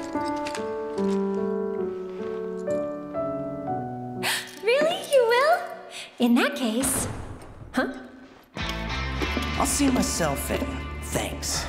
Really? You will? In that case... Huh? I'll see myself in. Thanks.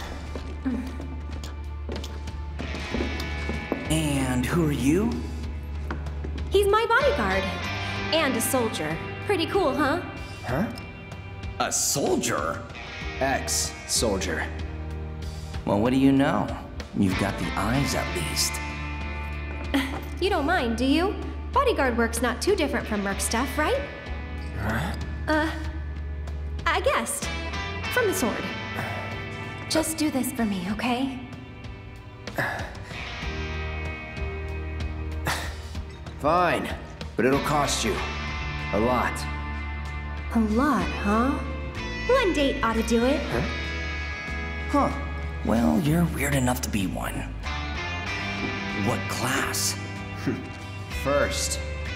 And who are you? He's my bodyguard. And a soldier. Pretty cool, huh? Huh? A soldier? Ex-soldier. Well, what do you know? You've got the eyes, at least. You don't mind, do you? Bodyguard work's not too different from merc stuff, right? Huh? I guessed. From the sword. Just do this for me, okay? Fine, but it'll cost you. A lot. A lot, huh? One date ought to do it. Huh. Well, you're weird enough to be one. What class? First.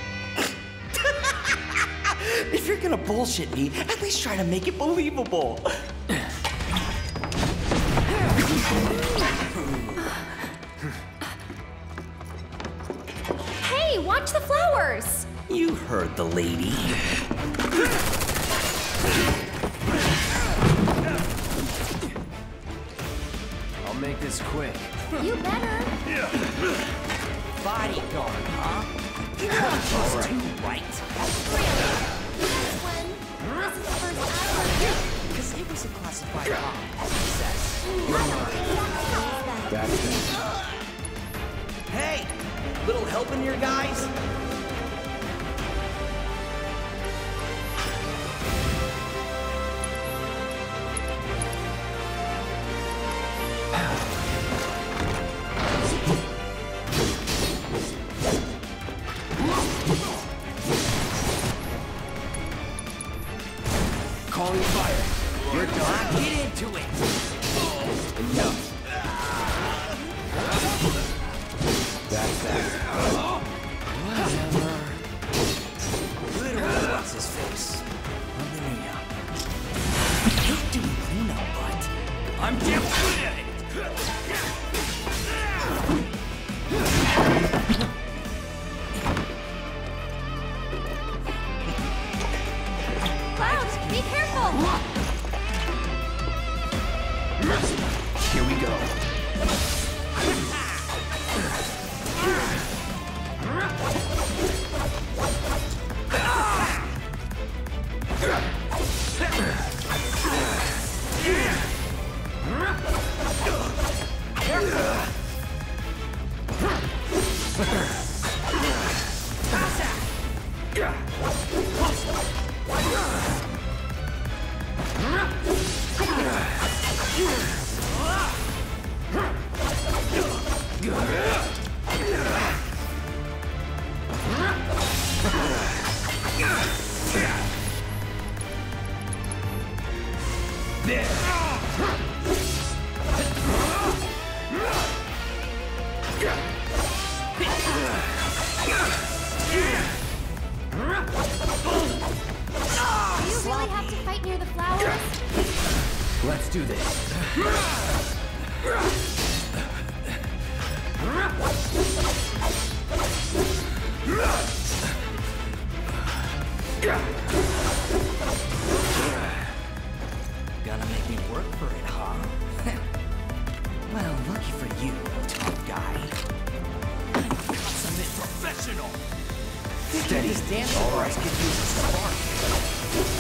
If you're gonna bullshit me, at least try to make it believable. Hey, watch the flowers! You heard the lady. I'll make this quick. You better. Bodyguard, huh? You know I'm just too right. Because it was a classified bomb. That's it. Hey! Little help in here, guys? Calling fire. You're done. Get into it! Enough. That's that. Whatever. Literally, what's his face? Hallelujah. I hate doing cleanup, but I'm damn good at it! Cloud, be careful! Here we go. Do you really have to fight near the flowers? Let's do this. Gonna make me work for it, huh? Well, lucky for you, tough guy. Consummate professional! Steady. These dance bars could use a spark.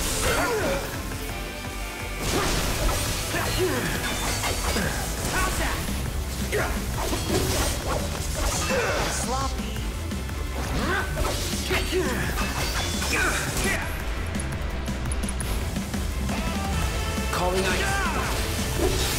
How's that? Sloppy. Calling ice.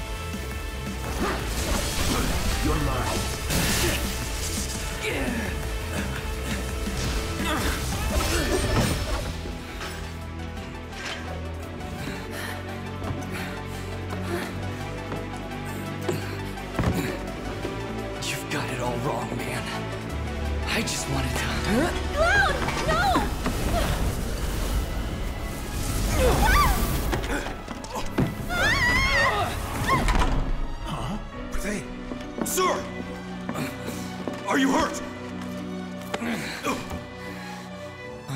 You're mine.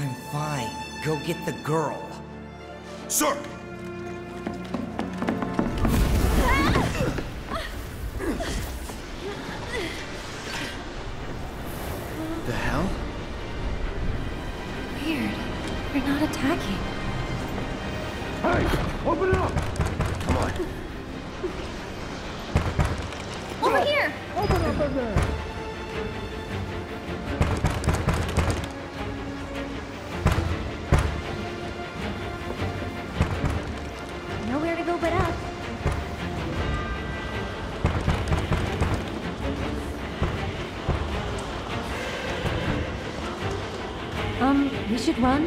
Fine, fine. Go get the girl. Sir! The hell? Weird. They're not attacking. Hey! Open it up! Come on. Over here! Open up in there! Nowhere to go but up. We should run?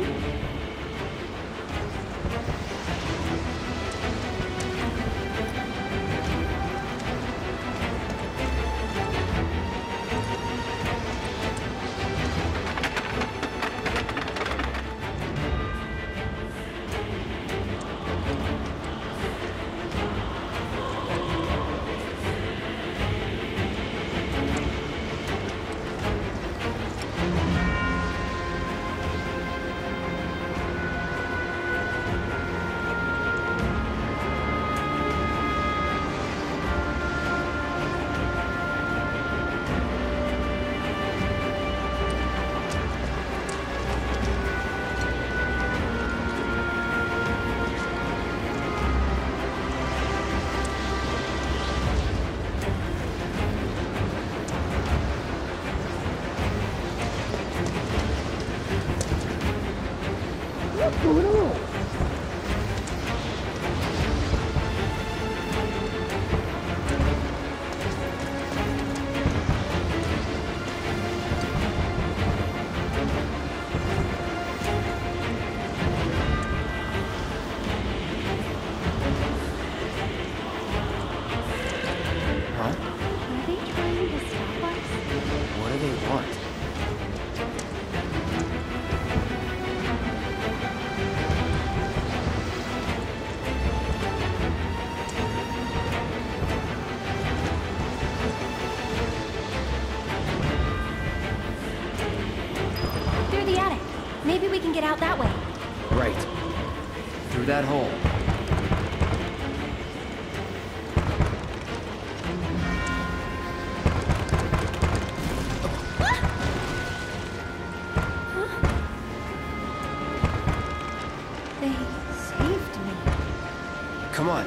What's going on? Huh? Are they trying to stop us? What do they want? Through the attic. Maybe we can get out that way. Right. Through that hole. They saved me. Come on.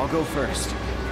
I'll go first.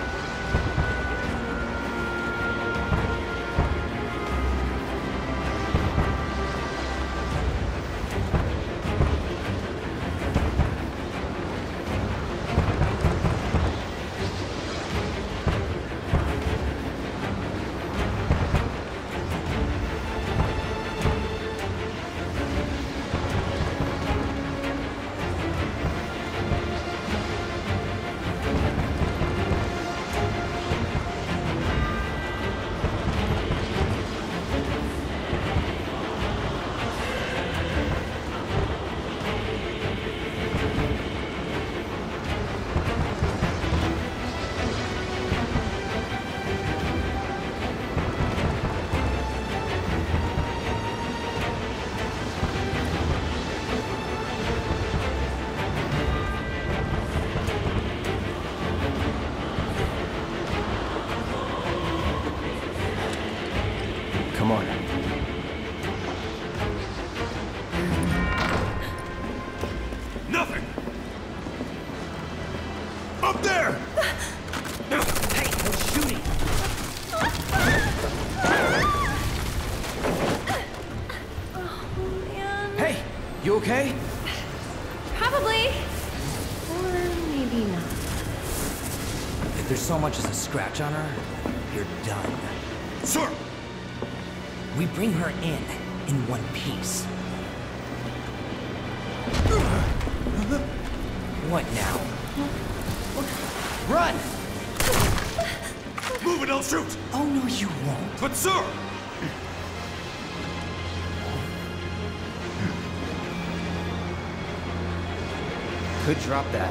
Come on. Nothing! Up there! Hey, no shooting! Man. Hey, you okay? Probably. Or maybe not. If there's so much as a scratch on her, you're done. Sir! We bring her in one piece. What now? Run! Move it, I'll shoot! Oh, no, you won't. But sir! Could drop that.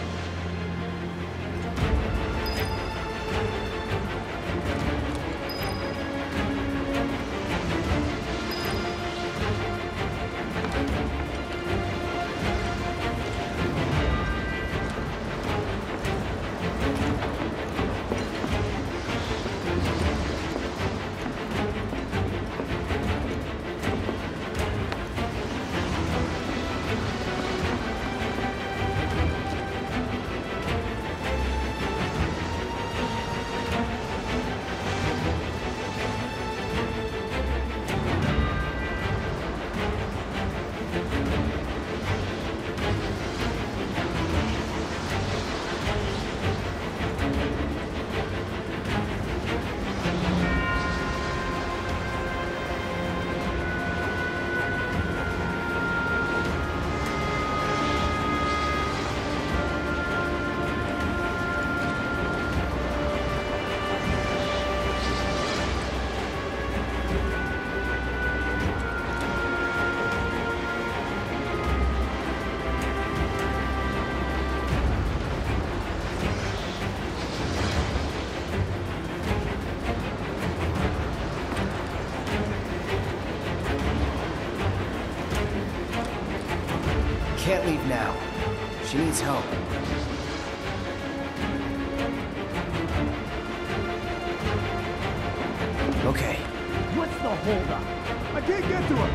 Can't leave now. She needs help. Okay. What's the holdup? I can't get to her!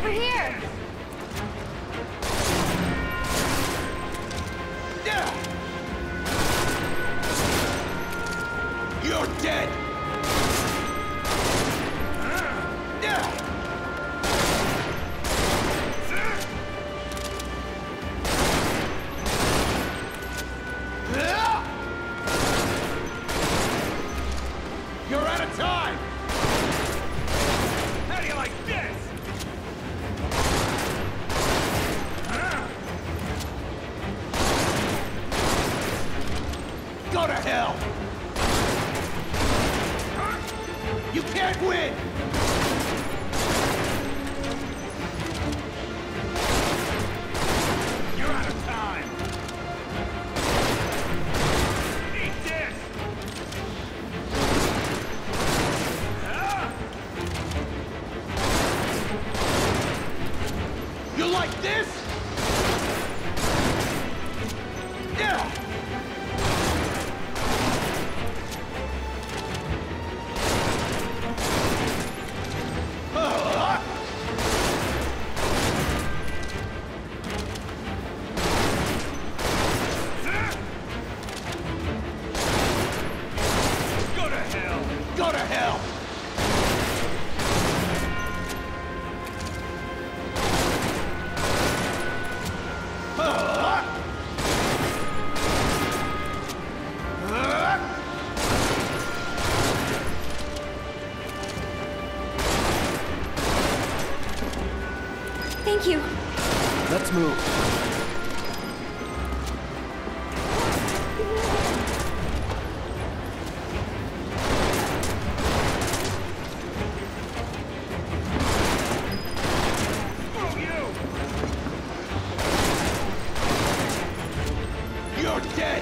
Over here! You're dead! You're out of time! How do you like this? Go to hell! You can't win! You're out of time! Eat this! You like this? Yeah! Go to hell! Go to hell! Thank you. Let's move. Screw you! You're dead!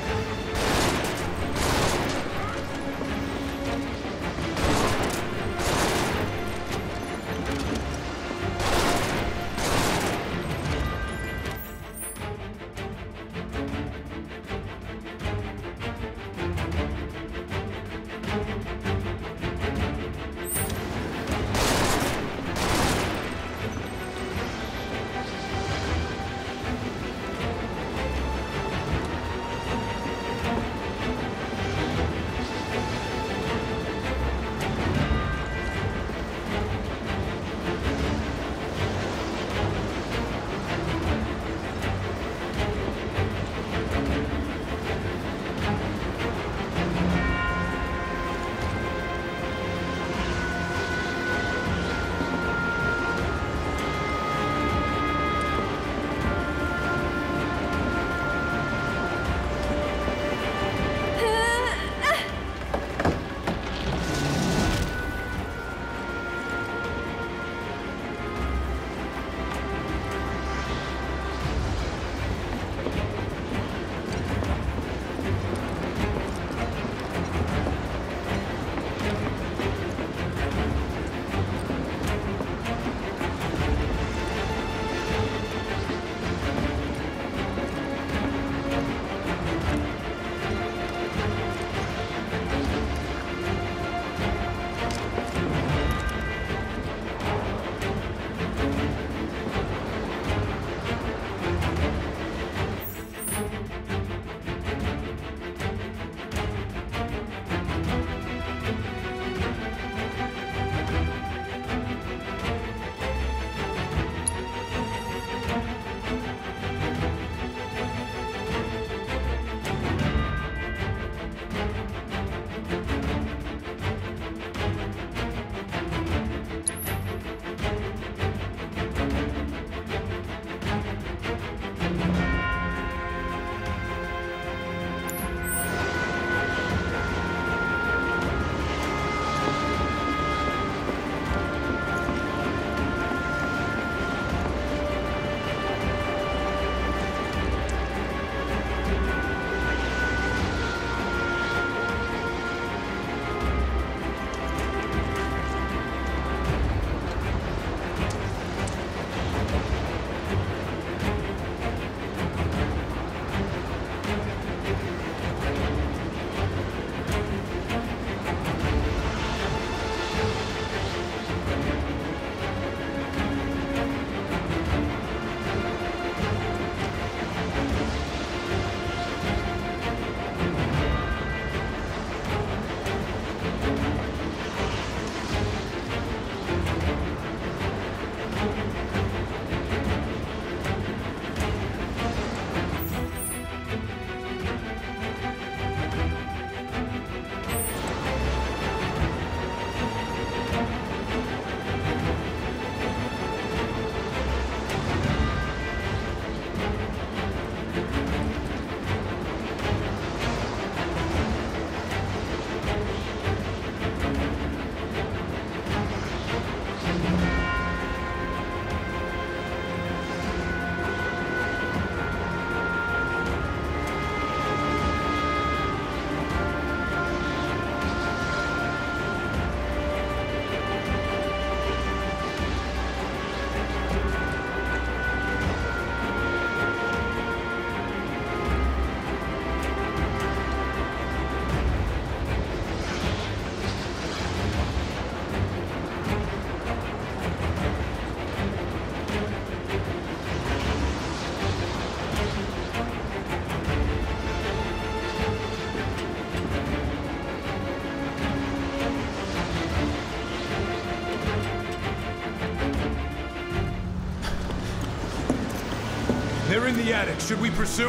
They're in the attic. Should we pursue?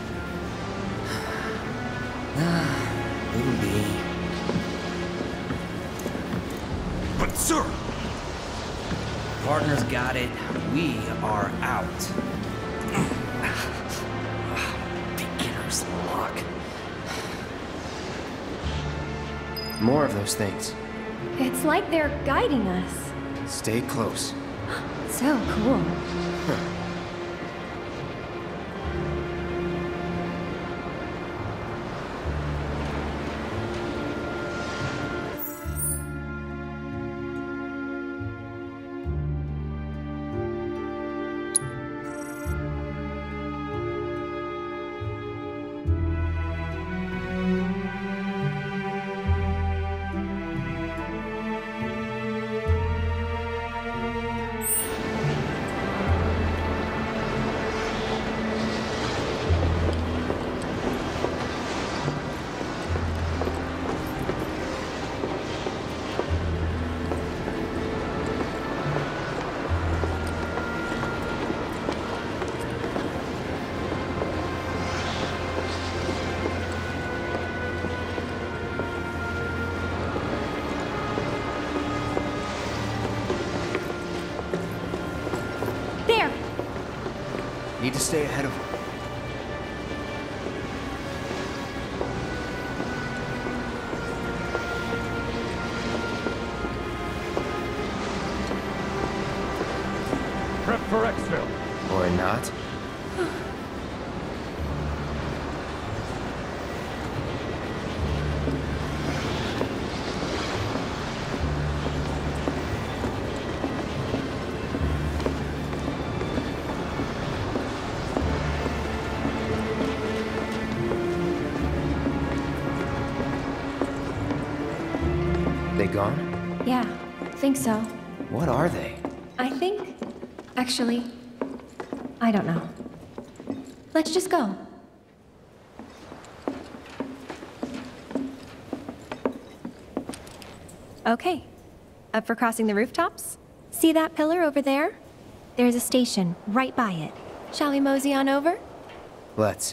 Leave be. But sir! Partner's got it. We are out. Beginner's luck. More of those things. It's like they're guiding us. Stay close. So cool. There! Need to stay ahead of them. Prep for exfil. Or not. They gone? Yeah, think so. What are they? I think... Actually, I don't know. Let's just go. Okay. Up for crossing the rooftops? See that pillar over there? There's a station right by it. Shall we mosey on over? Let's.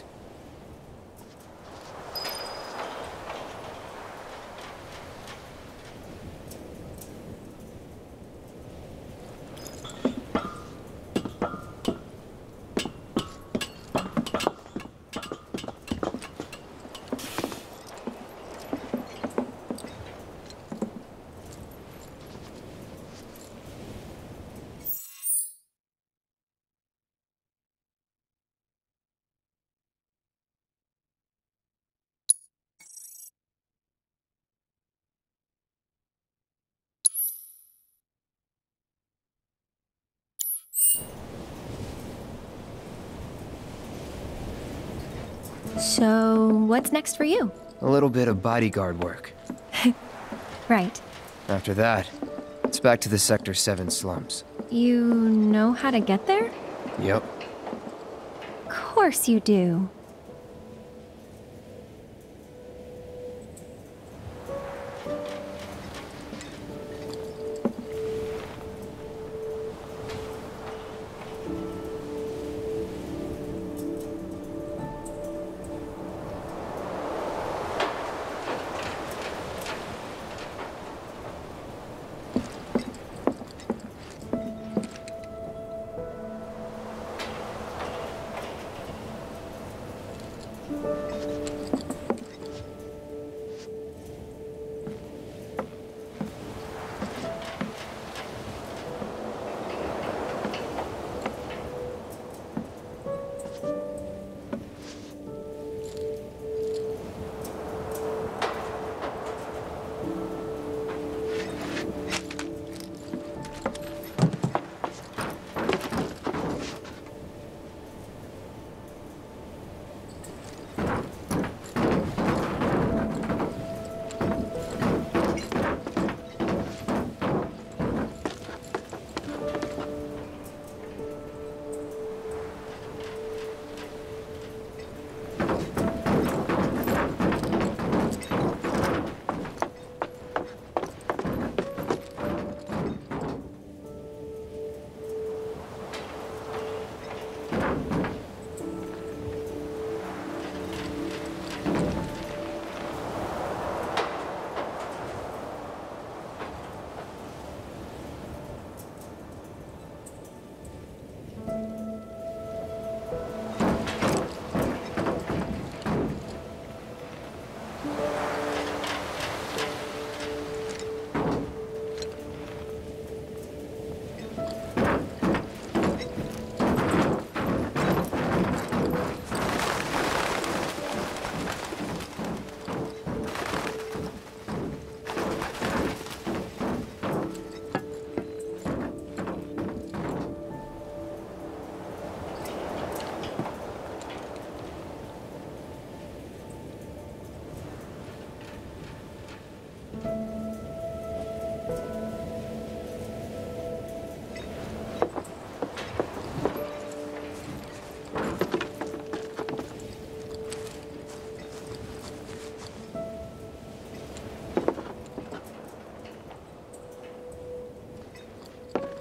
So, what's next for you? A little bit of bodyguard work. Right. After that, it's back to the Sector 7 slums. You know how to get there? Yep. Course you do.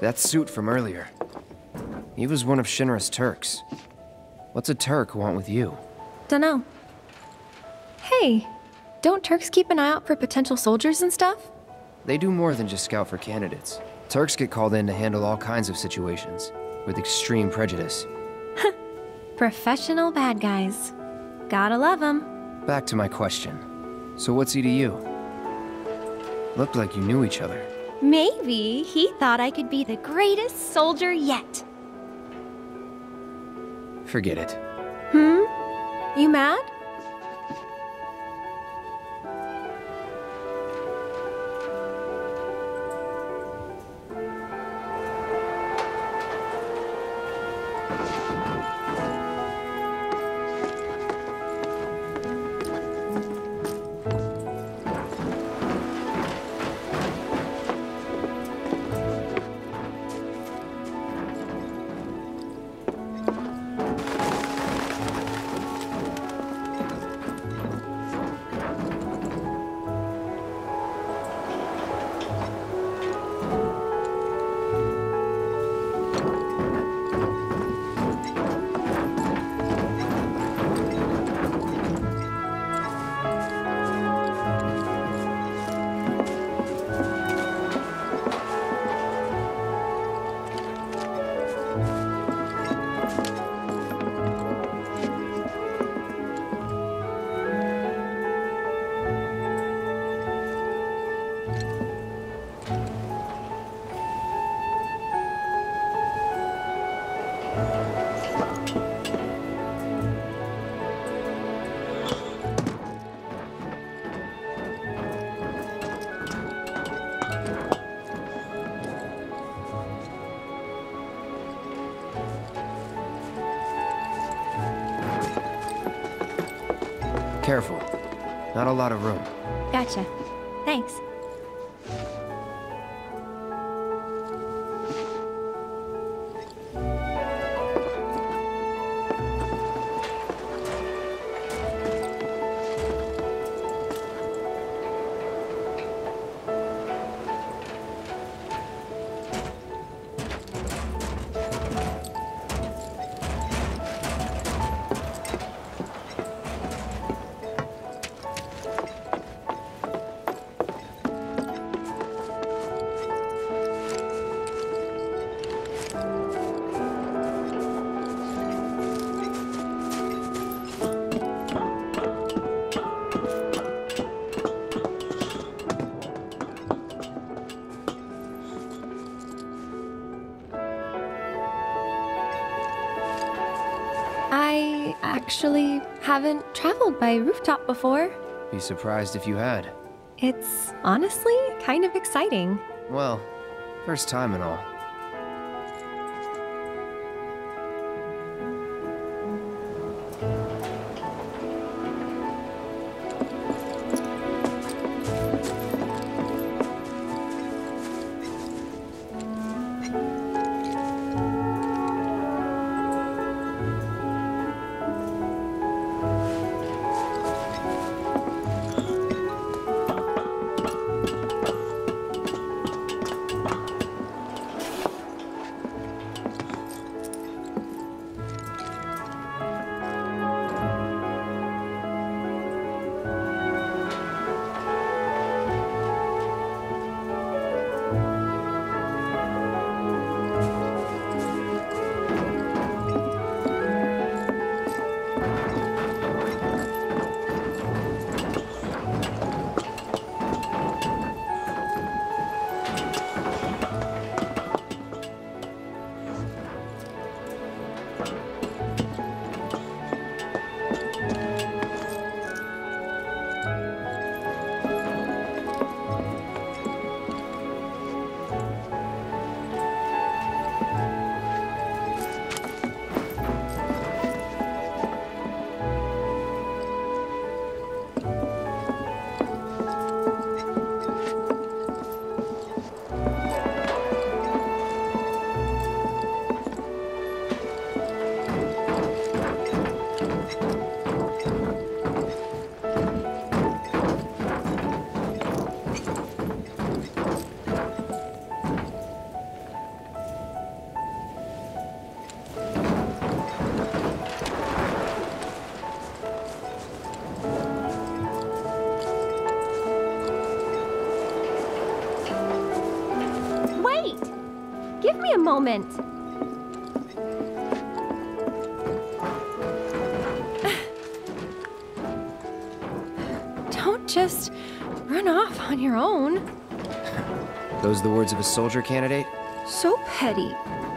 That suit from earlier. He was one of Shinra's Turks. What's a Turk want with you? Dunno. Hey, don't Turks keep an eye out for potential soldiers and stuff? They do more than just scout for candidates. Turks get called in to handle all kinds of situations, with extreme prejudice. Professional bad guys. Gotta love 'em. Back to my question. So what's he to you? Looked like you knew each other. Maybe he thought I could be the greatest soldier yet. Forget it. You mad? Careful. Not a lot of room. Gotcha. Thanks. I actually haven't traveled by rooftop before. Be surprised if you had. It's honestly kind of exciting. Well, first time and all. moment. Don't just run off on your own. Those the words of a soldier candidate? So petty.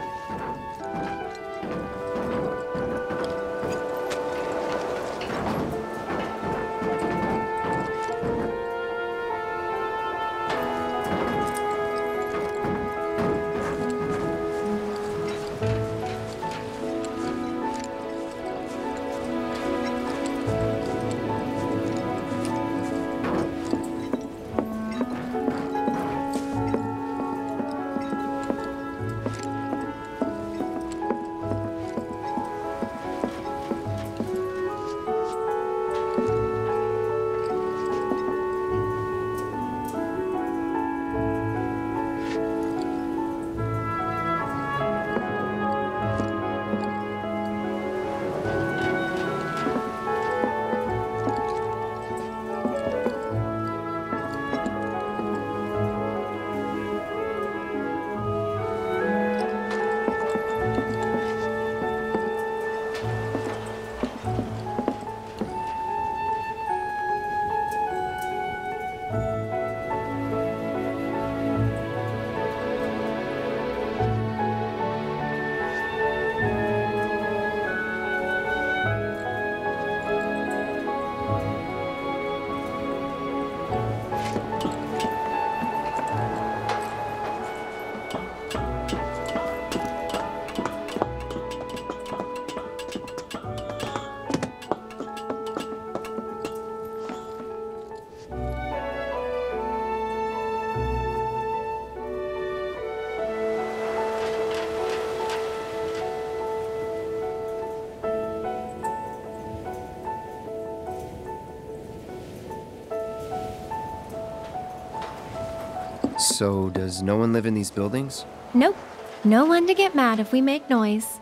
So, does no one live in these buildings? Nope. No one to get mad if we make noise.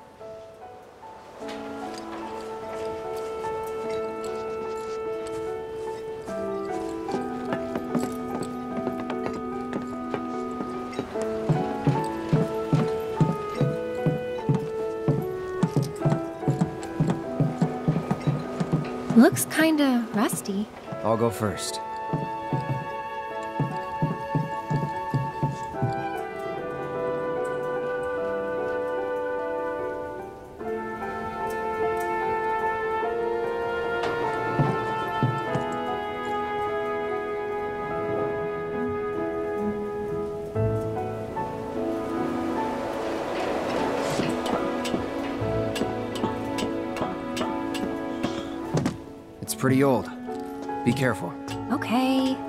Looks kinda rusty. I'll go first. It's pretty old. Be careful. Okay.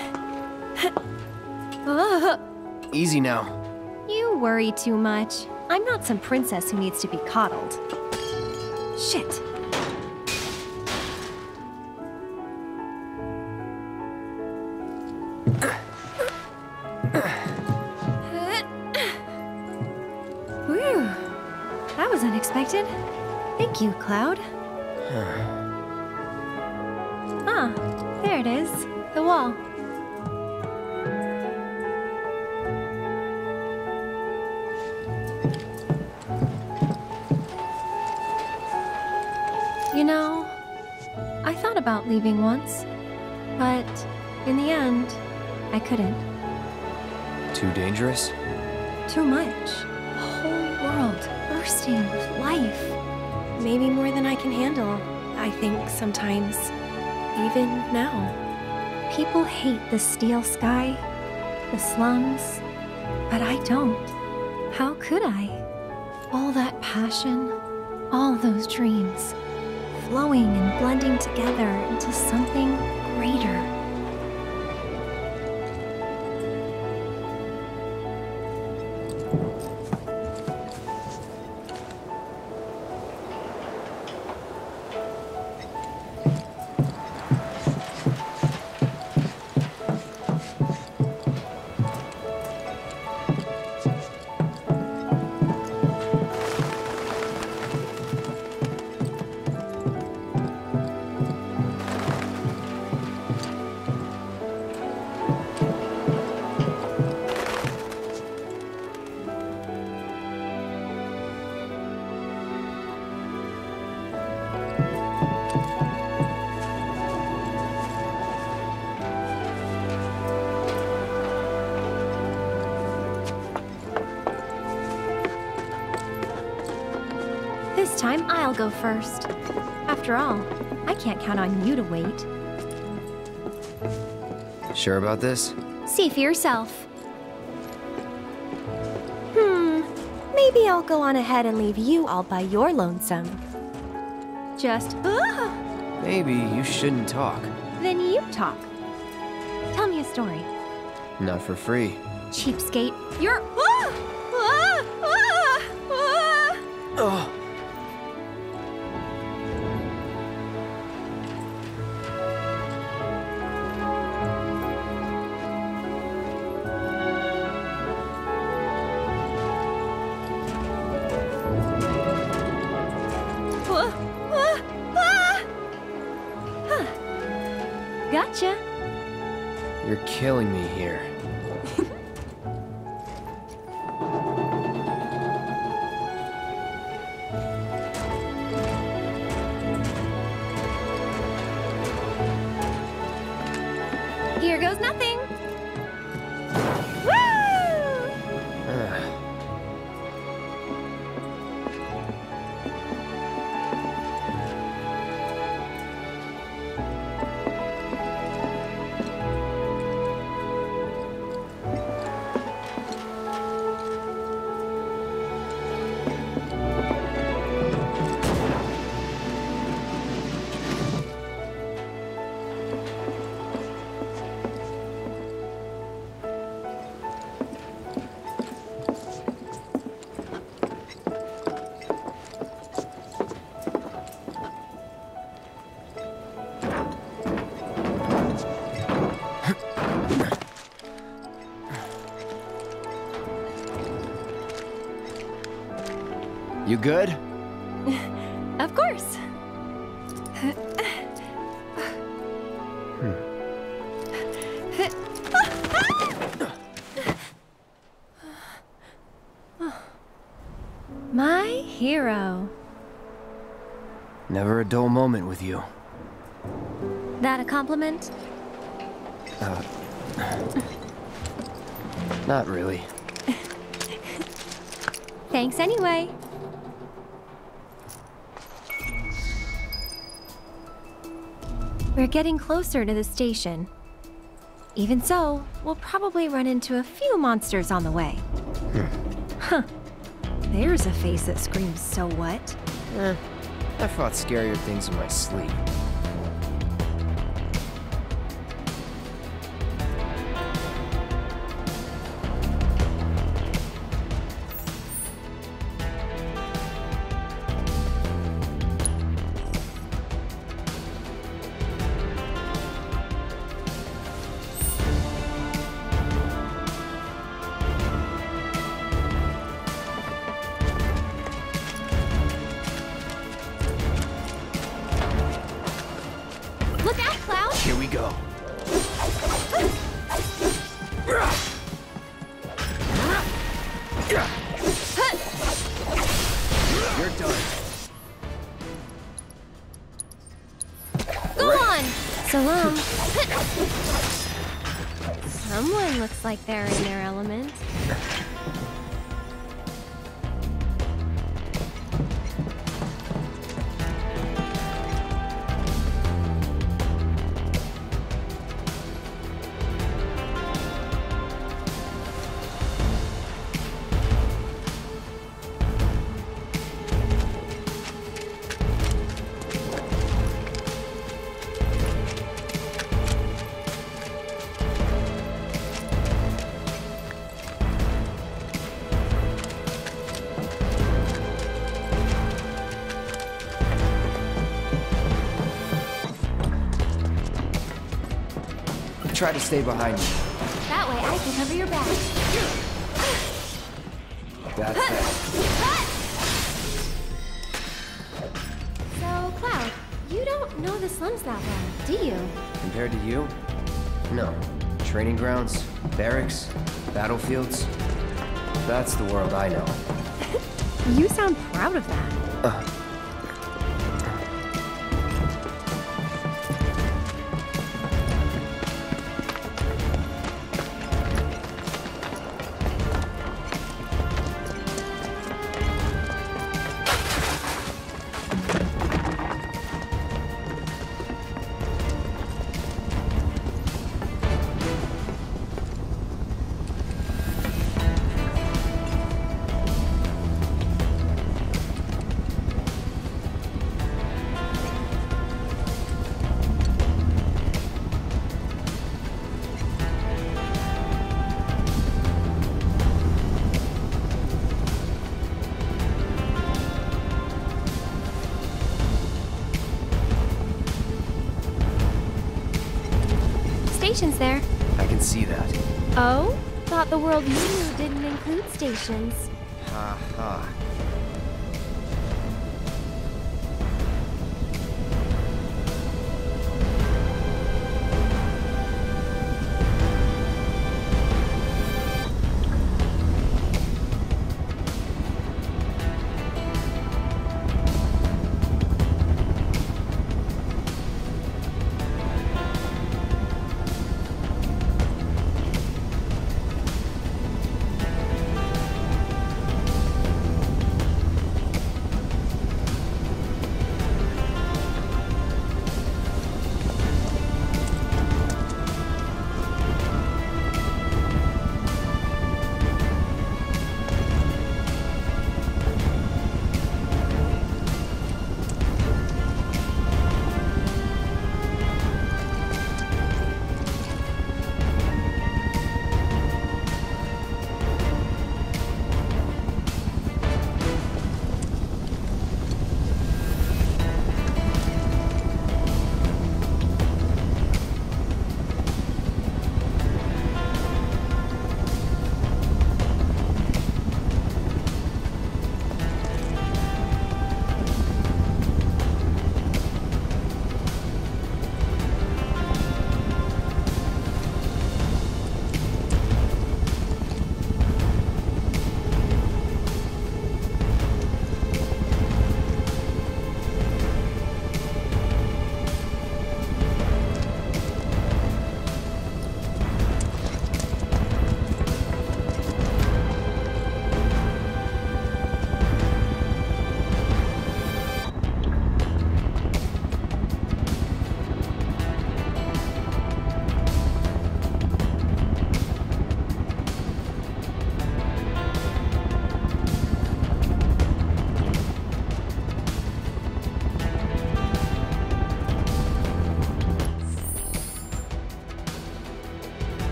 Ugh. Easy now. You worry too much. I'm not some princess who needs to be coddled. Shit. Whew. That was unexpected. Thank you, Cloud. Ah, there it is. The wall. You know, I thought about leaving once, but in the end, I couldn't. Too dangerous? Too much. A whole world bursting with life. Maybe more than I can handle, I think sometimes. Even now. People hate the steel sky, the slums, but I don't. How could I? All that passion, all those dreams, flowing and blending together into something greater. This time I'll go first. After all, I can't count on you to wait. Sure about this? See for yourself. Maybe I'll go on ahead and leave you all by your lonesome. Just, Maybe you shouldn't talk. Then you talk. Tell me a story. Not for free. Cheapskate, you're... Ugh. Gotcha. You're killing me here. Here goes nothing. Woo! You good? Of course. My hero. Never a dull moment with you. That a compliment? Not really. Thanks anyway. We're getting closer to the station. Even so, we'll probably run into a few monsters on the way. Huh. There's a face that screams, "So what?" I fought scarier things in my sleep. Look out, Cloud! Here we go. You're done. Go on! Salam. Someone looks like they're in their element. Try to stay behind me. That way I can cover your back. That's that. So, Cloud, you don't know the slums that well, do you? Compared to you? No. Training grounds, barracks, battlefields. That's the world I know. You sound proud of that. stations there. I can see that. Oh? Thought the world you knew didn't include stations. Ha ha.